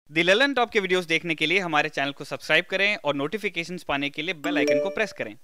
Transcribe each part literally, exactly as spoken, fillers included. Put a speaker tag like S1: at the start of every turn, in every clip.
S1: दी Lallantop के videos देखने के लिए हमारे चैनल को सब्सक्राइब करें और नोटिफिकेशंस पाने के लिए बेल आइकन को प्रेस करें।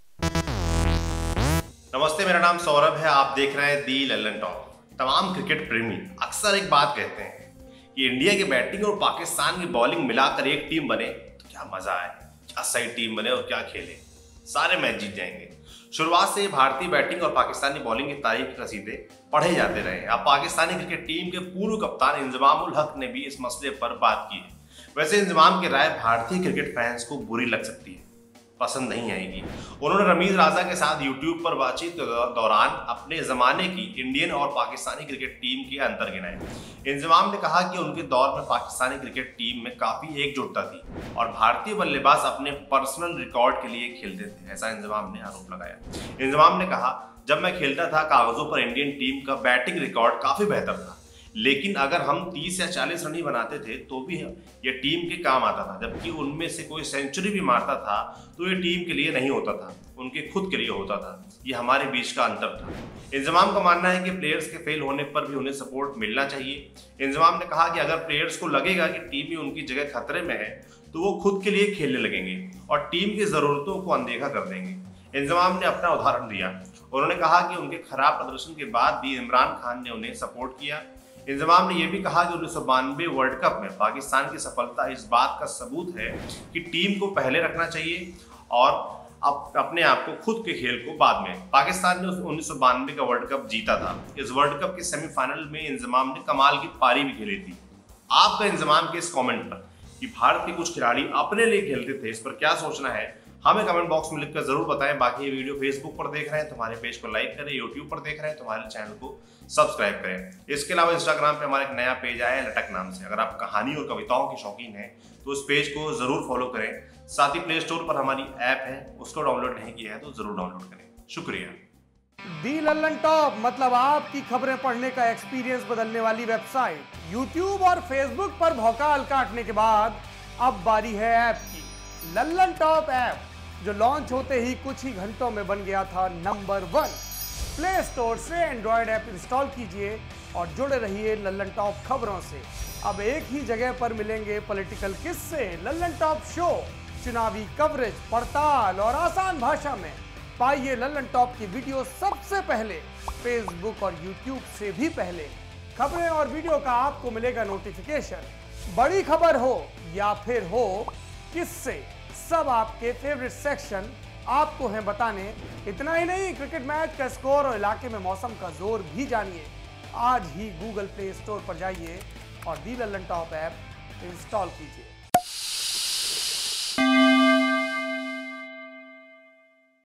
S2: नमस्ते, मेरा नाम सौरभ है। आप देख रहे हैं दी ललन टॉप। तमाम क्रिकेट प्रेमी अक्सर एक बात कहते हैं कि इंडिया की बैटिंग और पाकिस्तान की बॉलिंग मिलाकर एक टीम बने तो क्या मजा आए, क्या सही टीम बने और क्या खेले, सारे मैच जीत जाएंगे। शुरुआत से भारतीय बैटिंग और पाकिस्तानी बॉलिंग की तारीफ के कसीदे पढ़े जाते रहे। अब पाकिस्तानी क्रिकेट टीम के पूर्व कप्तान इंजमाम उल हक ने भी इस मसले पर बात की है। वैसे इंजमाम की राय भारतीय क्रिकेट फैंस को बुरी लग सकती है, पसंद नहीं आएगी। उन्होंने रमीज राजा के साथ यूट्यूब पर बातचीत के दौरान अपने जमाने की इंडियन और पाकिस्तानी क्रिकेट टीम के अंतर गिनाए। इंजमाम ने कहा कि उनके दौर में पाकिस्तानी क्रिकेट टीम में काफी एकजुटता थी और भारतीय बल्लेबाज अपने पर्सनल रिकॉर्ड के लिए खेलते थे, ऐसा इंजमाम ने आरोप लगाया। इंजमाम ने कहा, जब मैं खेलता था कागजों पर इंडियन टीम का बैटिंग रिकॉर्ड काफी बेहतर था, लेकिन अगर हम तीस या चालीस रन ही बनाते थे तो भी ये टीम के काम आता था। जबकि उनमें से कोई सेंचुरी भी मारता था तो ये टीम के लिए नहीं होता था, उनके खुद के लिए होता था। ये हमारे बीच का अंतर था। इंजमाम का मानना है कि प्लेयर्स के फेल होने पर भी उन्हें सपोर्ट मिलना चाहिए। इंजमाम ने कहा कि अगर प्लेयर्स को लगेगा कि टीम ही उनकी जगह खतरे में है तो वो खुद के लिए खेलने लगेंगे और टीम की जरूरतों को अनदेखा कर देंगे। इंजमाम ने अपना उदाहरण दिया। उन्होंने कहा कि उनके खराब प्रदर्शन के बाद भी इमरान खान ने उन्हें सपोर्ट किया। इंजमाम ने यह भी कहा कि उन्नीस सौ बानवे वर्ल्ड कप में पाकिस्तान की सफलता इस बात का सबूत है कि टीम को पहले रखना चाहिए और अप, अपने आप को खुद के खेल को बाद में। पाकिस्तान ने उन्नीस सौ बानवे का वर्ल्ड कप जीता था। इस वर्ल्ड कप के सेमीफाइनल में इंजमाम ने कमाल की पारी भी खेली थी। आपका इंजमाम के इस कमेंट पर कि भारत के कुछ खिलाड़ी अपने लिए खेलते थे, इस पर क्या सोचना है, हमें कमेंट बॉक्स में लिखकर जरूर बताएं। बाकी ये वीडियो फेसबुक पर देख रहे हैं तो हमारे पेज को लाइक करें, यूट्यूब पर देख रहे हैं तो हमारे चैनल को सब्सक्राइब करें। इसके अलावा इंस्टाग्राम पे हमारा एक नया पेज आया है लटक नाम से। अगर आप कहानी और कविताओं के शौकीन हैं तो उस पेज को जरूर फॉलो करें। साथ ही प्ले स्टोर पर हमारी ऐप है, उसको डाउनलोड नहीं किया है तो जरूर डाउनलोड करें। शुक्रिया।
S3: दी ललन टॉप मतलब आपकी खबरें पढ़ने का एक्सपीरियंस बदलने वाली वेबसाइट। यूट्यूब और फेसबुक पर भौकाल काटने के बाद अब बारी है ऐप की। ललन टॉप ऐप जो लॉन्च होते ही कुछ ही घंटों में बन गया था नंबर वन। प्ले स्टोर से एंड्रॉयड ऐप इंस्टॉल कीजिए और जुड़े रहिए ललन टॉप खबरों से। अब एक ही जगह पर मिलेंगे पॉलिटिकल किस्से, ललन टॉप शो, चुनावी कवरेज, पड़ताल और आसान भाषा में। पाइए ललन टॉप की वीडियो सबसे पहले, फेसबुक और यूट्यूब से भी पहले। खबरें और वीडियो का आपको मिलेगा नोटिफिकेशन। बड़ी खबर हो या फिर हो किससे, सब आपके फेवरेट सेक्शन आपको हैं बताने। इतना ही नहीं, क्रिकेट मैच का स्कोर और इलाके में मौसम का जोर भी जानिए। आज ही गूगल प्ले स्टोर पर जाइए और the Lallantop app install कीजिए।